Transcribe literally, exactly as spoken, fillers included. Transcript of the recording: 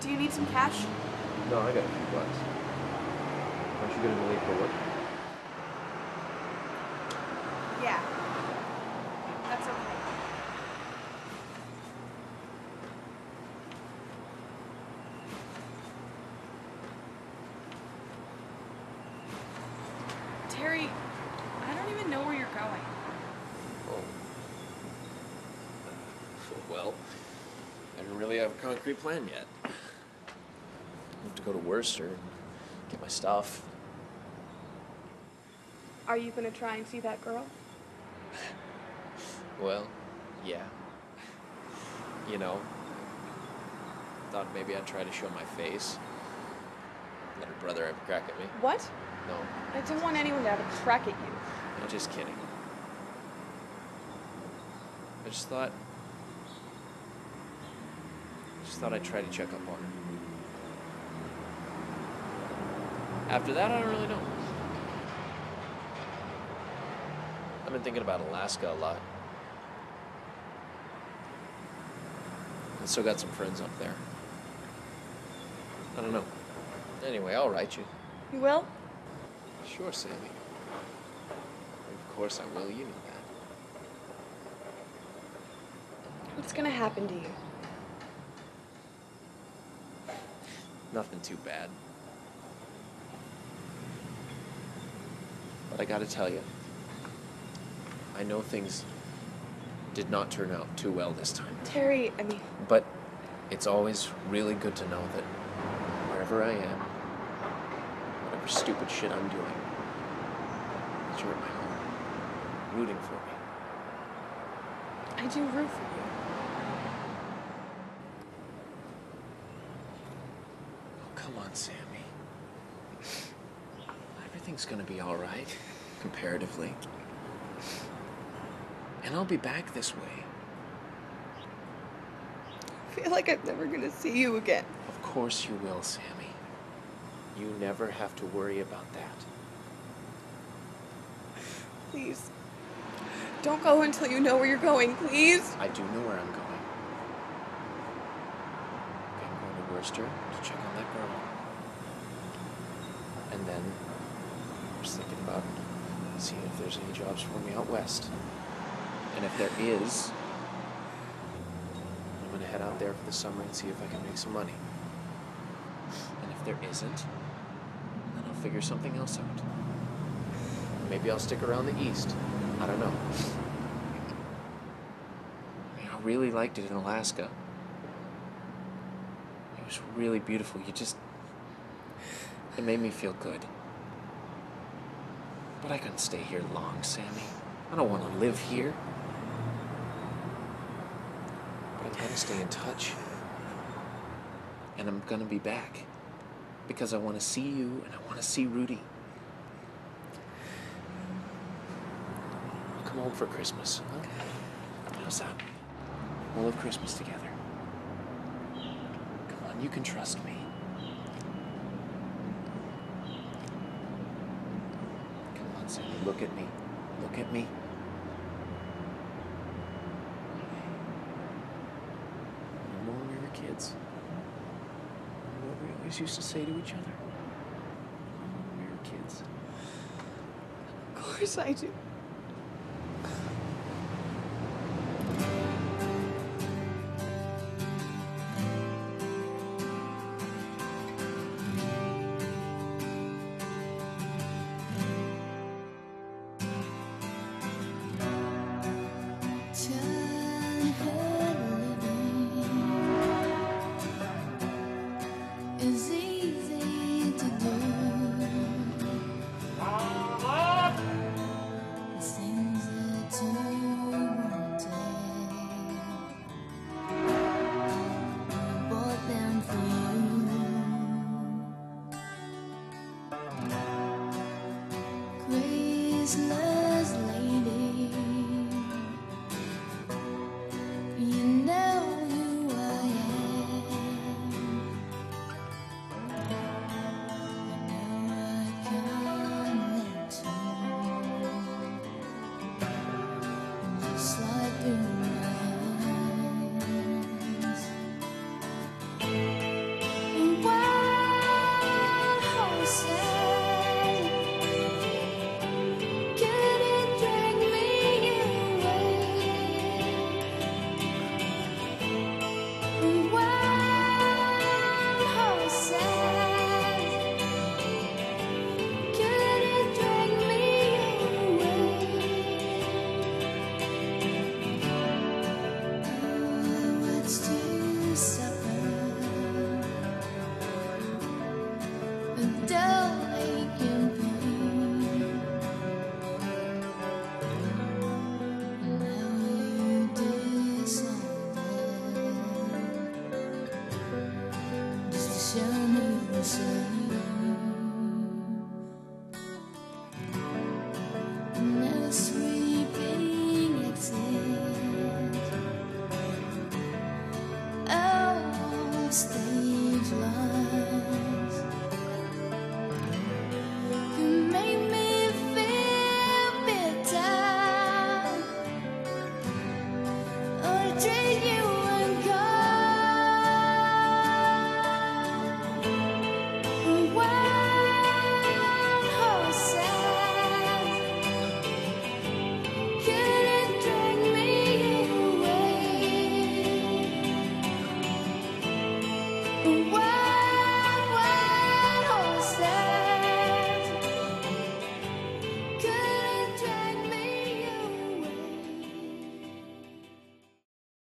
Do you need some cash? No, I got a few bucks. Aren't you gonna be late for work? Yeah. That's okay. Terry, I don't even know where you're going. Oh. Well, I don't really have a concrete plan yet. I have to go to Worcester and get my stuff. Are you gonna try and see that girl? Well, yeah. You know, thought maybe I'd try to show my face. Let her brother have a crack at me. What? No, I don't want anyone to have a crack at you. I'm just kidding. I just thought... I just thought I'd try to check up on her. After that, I don't really know. I've been thinking about Alaska a lot. I still got some friends up there. I don't know. Anyway, I'll write you. You will? Sure, Sammy. Of course I will, you know that. What's gonna happen to you? Nothing too bad. But I gotta tell you, I know things did not turn out too well this time. Terry, I mean... But it's always really good to know that wherever I am, whatever stupid shit I'm doing, that you're at my home, rooting for me. I do root for you. Oh, come on, Sammy. Everything's gonna be all right, comparatively. And I'll be back this way. I feel like I'm never gonna see you again. Of course you will, Sammy. You never have to worry about that. Please. Don't go until you know where you're going, please. I do know where I'm going. I'm going to Worcester to check on that girl. And then I was thinking about seeing if there's any jobs for me out west. And if there is, I'm going to head out there for the summer and see if I can make some money. And if there isn't, then I'll figure something else out. Maybe I'll stick around the east. I don't know. I mean, I really liked it in Alaska. It was really beautiful. You just... It made me feel good. But I couldn't stay here long, Sammy. I don't want to live here. But I gotta stay in touch. And I'm gonna be back. Because I want to see you and I want to see Rudy. I'll come home for Christmas, huh? How's that? We'll have Christmas together. Come on, you can trust me. Come on, Sammy, look at me. Look at me. Remember when we were kids? Remember what we always used to say to each other? When we were kids. Of course I do. listen.